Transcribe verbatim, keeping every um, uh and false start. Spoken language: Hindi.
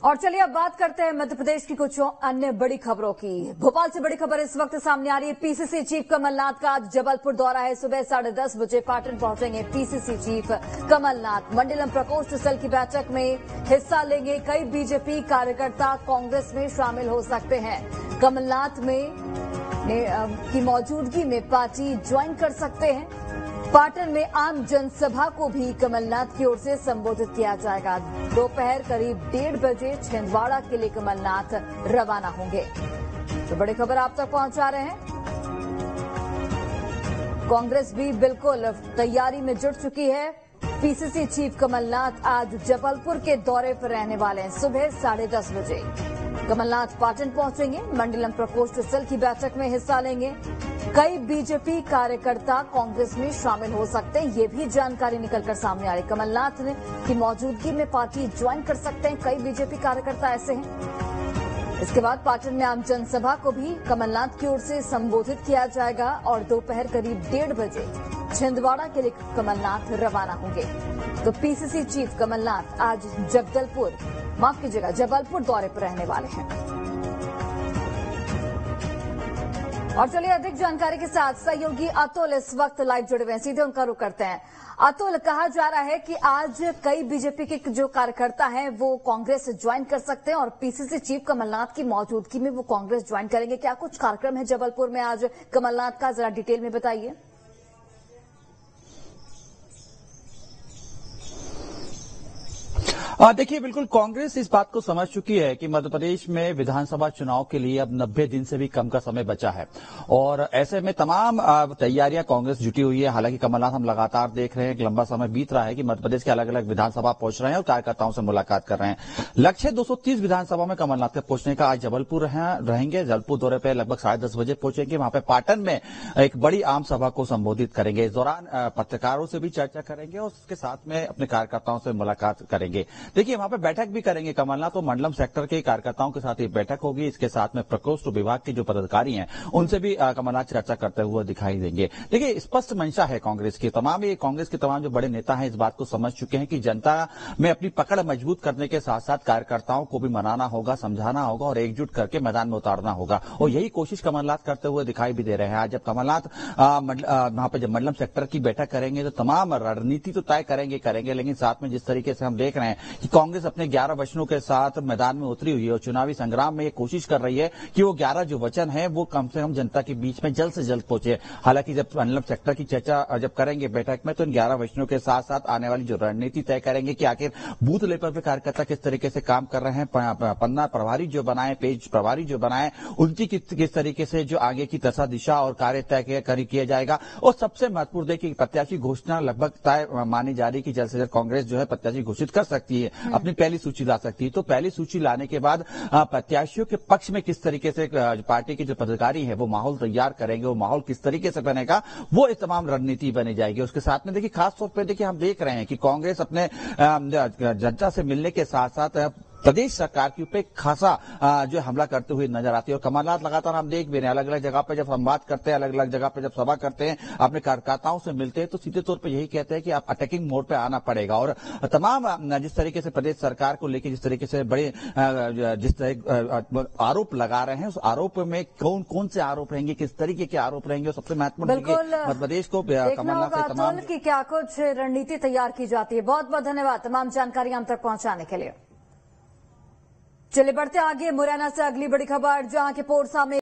और चलिए अब बात करते हैं मध्य प्रदेश की कुछ अन्य बड़ी खबरों की। भोपाल से बड़ी खबर इस वक्त सामने आ रही है। पीसीसी चीफ कमलनाथ का आज जबलपुर दौरा है। सुबह साढ़े दस बजे पाटन पहुंचेंगे पीसीसी चीफ कमलनाथ। मंडलम प्रकोष्ठ स्थल की बैठक में हिस्सा लेंगे। कई बीजेपी कार्यकर्ता कांग्रेस में शामिल हो सकते हैं। कमलनाथ में की मौजूदगी में पार्टी ज्वाइन कर सकते हैं। पाटन में आम जनसभा को भी कमलनाथ की ओर से संबोधित किया जाएगा। दोपहर करीब डेढ़ बजे छिंदवाड़ा के लिए कमलनाथ रवाना होंगे। तो बड़ी खबर आप तक पहुंचा रहे हैं। कांग्रेस भी बिल्कुल तैयारी में जुट चुकी है। पीसीसी चीफ कमलनाथ आज जबलपुर के दौरे पर रहने वाले हैं। सुबह साढ़े दस बजे कमलनाथ पाटन पहुंचेंगे। मंडलम प्रकोष्ठ स्थल की बैठक में हिस्सा लेंगे। कई बीजेपी कार्यकर्ता कांग्रेस में शामिल हो सकते हैं, ये भी जानकारी निकलकर सामने आ रही। कमलनाथ ने की मौजूदगी में पार्टी ज्वाइन कर सकते हैं। कई बीजेपी कार्यकर्ता ऐसे हैं। इसके बाद पाटन में आम जनसभा को भी कमलनाथ की ओर से संबोधित किया जाएगा और दोपहर करीब डेढ़ बजे छिंदवाड़ा के लिए कमलनाथ रवाना होंगे। तो पीसीसी चीफ कमलनाथ आज जगदलपुर माफ कीजिएगा जबलपुर दौरे पर रहने वाले हैं। और चलिए अधिक जानकारी के साथ सहयोगी अतुल इस वक्त लाइव जुड़े हुए हैं। सीधे उनका रुख करते हैं। अतुल, कहा जा रहा है कि आज कई बीजेपी के जो कार्यकर्ता हैं वो कांग्रेस ज्वाइन कर सकते हैं और पीसीसी चीफ कमलनाथ की मौजूदगी में वो कांग्रेस ज्वाइन करेंगे। क्या कुछ कार्यक्रम है जबलपुर में आज कमलनाथ का, जरा डिटेल में बताइए। देखिए, बिल्कुल कांग्रेस इस बात को समझ चुकी है कि मध्य प्रदेश में विधानसभा चुनाव के लिए अब नब्बे दिन से भी कम का समय बचा है और ऐसे में तमाम तैयारियां कांग्रेस जुटी हुई है। हालांकि कमलनाथ हम लगातार देख रहे हैं कि लंबा समय बीत रहा है कि मध्य प्रदेश के अलग अलग विधानसभा पहुंच रहे हैं और कार्यकर्ताओं से मुलाकात कर रहे हैं। लक्ष्य दो सौ तीस विधानसभा में कमलनाथ के पहुंचने का। आज जबलपुर रहेंगे। जबलपुर दौरे पर लगभग साढ़े दस बजे पहुंचेंगे। वहां पर पाटन में एक बड़ी आम सभा को संबोधित करेंगे। इस दौरान पत्रकारों से भी चर्चा करेंगे और उसके साथ में अपने कार्यकर्ताओं से मुलाकात करेंगे। देखिए, वहां पे बैठक भी करेंगे कमलनाथ। तो मंडलम सेक्टर के कार्यकर्ताओं के साथ ये बैठक होगी। इसके साथ में प्रकोष्ठ विभाग के जो पदाधिकारी हैं उनसे भी कमलनाथ चर्चा करते हुए दिखाई देंगे। देखिए, स्पष्ट मंशा है कांग्रेस की। तमाम ये कांग्रेस के तमाम जो बड़े नेता हैं इस बात को समझ चुके हैं कि जनता में अपनी पकड़ मजबूत करने के साथ साथ कार्यकर्ताओं को भी मनाना होगा, समझाना होगा और एकजुट करके मैदान में उतारना होगा और यही कोशिश कमलनाथ करते हुए दिखाई भी दे रहे हैं। आज जब कमलनाथ वहां पर जब मंडलम सेक्टर की बैठक करेंगे तो तमाम रणनीति तो तय करेंगे करेंगे लेकिन साथ में जिस तरीके से हम देख रहे हैं कि कांग्रेस अपने ग्यारह वचनों के साथ मैदान में उतरी हुई है और चुनावी संग्राम में ये कोशिश कर रही है कि वो ग्यारह जो वचन है वो कम से कम जनता के बीच में जल्द से जल्द पहुंचे। हालांकि जब मंडलम सेक्टर की चर्चा जब करेंगे बैठक में तो इन ग्यारह वचनों के साथ साथ आने वाली जो रणनीति तय करेंगे कि आखिर बूथ लेवल पर कार्यकर्ता किस तरीके से काम कर रहे हैं, पन्ना प्रभारी जो बनाए, पेज प्रभारी जो बनाए, उनकी किस तरीके से जो आगे की दशा दिशा और कार्य तय किया जाएगा। और सबसे महत्वपूर्ण देखिए प्रत्याशी घोषणा लगभग तय मानी जा रही कि जल्द से जल्द कांग्रेस जो है प्रत्याशी घोषित कर सकती है, अपनी पहली सूची ला सकती है। तो पहली सूची लाने के बाद प्रत्याशियों के पक्ष में किस तरीके से पार्टी के जो पदाधिकारी है वो माहौल तैयार करेंगे, वो माहौल किस तरीके से बनेगा, वो इस तमाम रणनीति बनी जाएगी। उसके साथ में देखिए खास तौर पर देखिए हम देख रहे हैं कि कांग्रेस अपने जनता से मिलने के साथ साथ प्रदेश सरकार के ऊपर खासा जो हमला करते हुए नजर आती है और कमलनाथ लगातार हम देख भी रहे हैं अलग अलग जगह पे जब संवाद करते हैं, अलग अलग जगह पे जब सभा करते हैं, अपने कार्यकर्ताओं से मिलते हैं तो सीधे तौर पे यही कहते हैं कि आप अटैकिंग मोड पे आना पड़ेगा और तमाम जिस तरीके से प्रदेश सरकार को लेकर जिस तरीके से बड़े जिस तरह आरोप लगा रहे हैं उस आरोप में कौन कौन से आरोप रहेंगे, किस तरीके के आरोप रहेंगे और सबसे महत्वपूर्ण मध्य प्रदेश को कमलनाथ से तमाम की क्या कुछ रणनीति तैयार की जाती है। बहुत बहुत धन्यवाद तमाम जानकारी हम तक पहुंचाने के लिए। चलिए बढ़ते आगे। मुरैना से अगली बड़ी खबर, जहां के पोरसा में